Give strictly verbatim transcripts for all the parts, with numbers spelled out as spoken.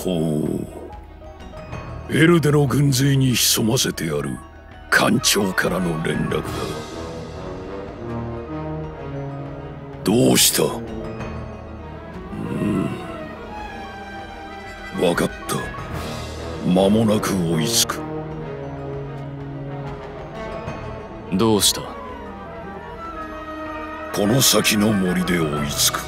ほう、エルデの軍勢に潜ませてやる艦長からの連絡だ。どうした？うん、分かった。間もなく追いつく。 どうした？ この先の森で追いつく。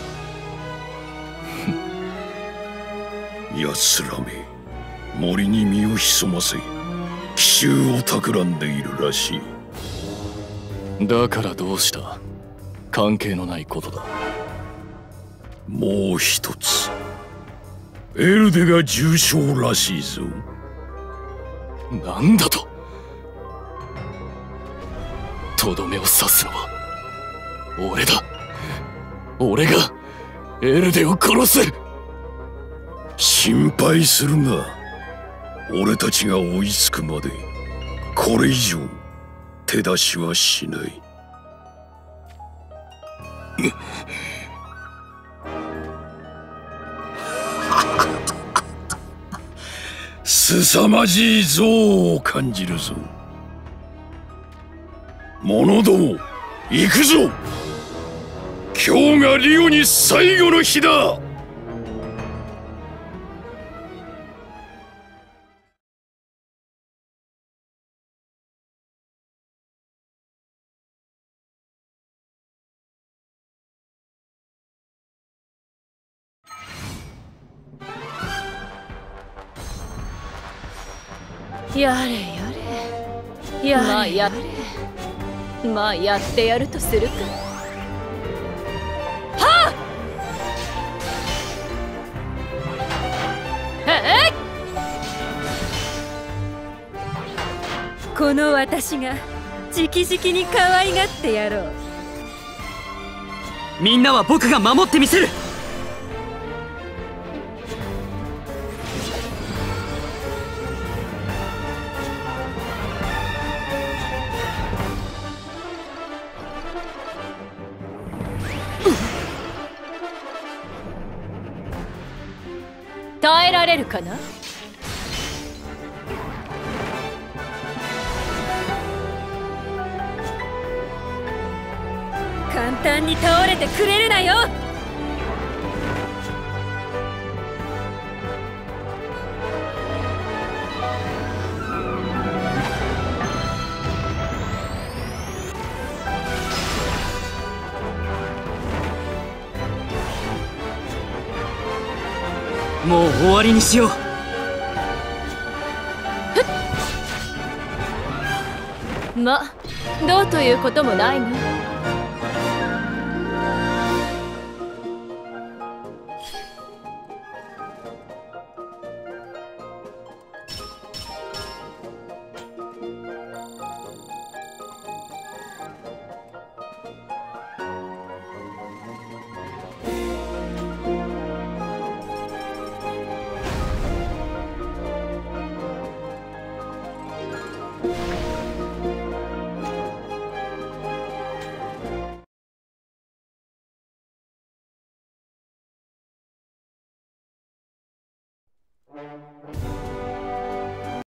奴らめ、森に身を潜ませ奇襲を企んでいるらしい。だからどうした？関係のないことだ。 もう一つ、エルデが重傷らしいぞ。 なんだと？とどめを刺すのは俺だ。俺がエルデを殺す。 心配するな。俺たちが追いつくまでこれ以上手出しはしない。凄まじい憎悪を感じるぞ。者ども、行くぞ。今日がリオに最後の日だ。 やれやれやれまあやれまあやってやるとするか。はあ、えっ、この私が直々に可愛がってやろう。 みんなは僕が守ってみせる。 耐えられるかな。簡単に倒れてくれるなよ。 もう終わりにしよう。ま、どうということもないの。